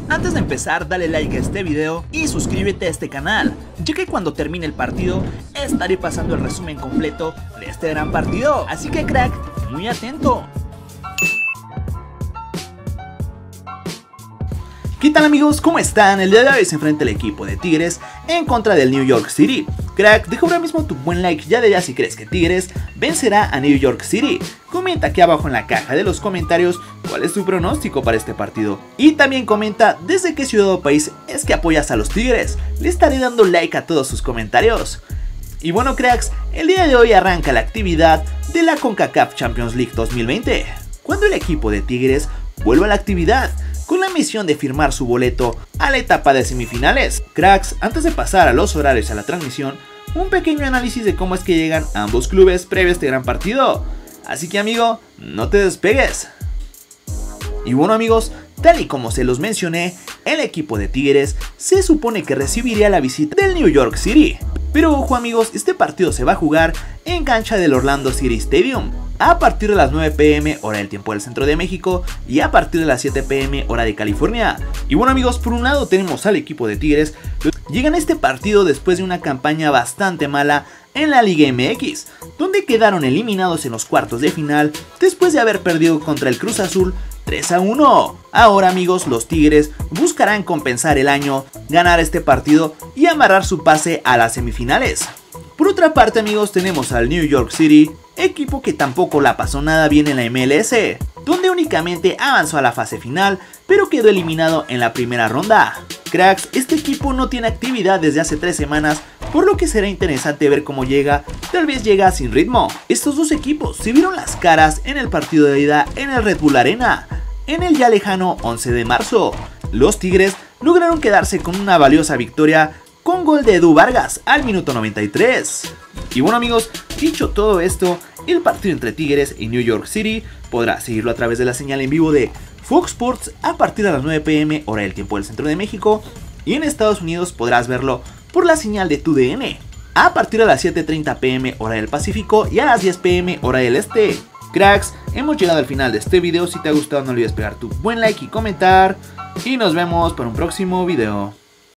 Antes de empezar, dale like a este video y suscríbete a este canal, ya que cuando termine el partido estaré pasando el resumen completo de este gran partido, así que crack, muy atento. ¿Qué tal amigos? ¿Cómo están? El día de hoy se enfrenta el equipo de Tigres en contra del New York City. Crack, deja ahora mismo tu buen like ya de ya si crees que Tigres vencerá a New York City. Comenta aquí abajo en la caja de los comentarios cuál es tu pronóstico para este partido. Y también comenta desde qué ciudad o país es que apoyas a los Tigres. Le estaré dando like a todos sus comentarios. Y bueno cracks, el día de hoy arranca la actividad de la CONCACAF Champions League 2020, cuando el equipo de Tigres vuelve a la actividad con la misión de firmar su boleto a la etapa de semifinales. Cracks, antes de pasar a los horarios y a la transmisión, un pequeño análisis de cómo es que llegan ambos clubes previo a este gran partido. Así que amigo, no te despegues. Y bueno amigos, tal y como se los mencioné, el equipo de Tigres se supone que recibiría la visita del New York City. Pero ojo amigos, este partido se va a jugar en cancha del Orlando City Stadium a partir de las 9 p.m. hora del tiempo del centro de México y a partir de las 7 p.m. hora de California. Y bueno amigos, por un lado tenemos al equipo de Tigres. Llegan a este partido después de una campaña bastante mala en la Liga MX, donde quedaron eliminados en los cuartos de final después de haber perdido contra el Cruz Azul 3-1. Ahora amigos, los Tigres buscarán compensar el año, ganar este partido y amarrar su pase a las semifinales. Por otra parte amigos, tenemos al New York City, equipo que tampoco la pasó nada bien en la MLS, donde únicamente avanzó a la fase final, pero quedó eliminado en la primera ronda. Cracks, este equipo no tiene actividad desde hace 3 semanas, por lo que será interesante ver cómo llega, tal vez llega sin ritmo. Estos dos equipos se vieron las caras en el partido de ida en el Red Bull Arena, en el ya lejano 11 de marzo. Los Tigres lograron quedarse con una valiosa victoria con gol de Edu Vargas al minuto 93. Y bueno amigos, dicho todo esto, el partido entre Tigres y New York City podrá seguirlo a través de la señal en vivo de Fox Sports a partir de las 9 p.m. hora del tiempo del centro de México, y en Estados Unidos podrás verlo por la señal de TUDN a partir de las 7:30 p.m. hora del Pacífico y a las 10 p.m. hora del Este. Cracks, hemos llegado al final de este video. Si te ha gustado no olvides pegar tu buen like y comentar, y nos vemos para un próximo video.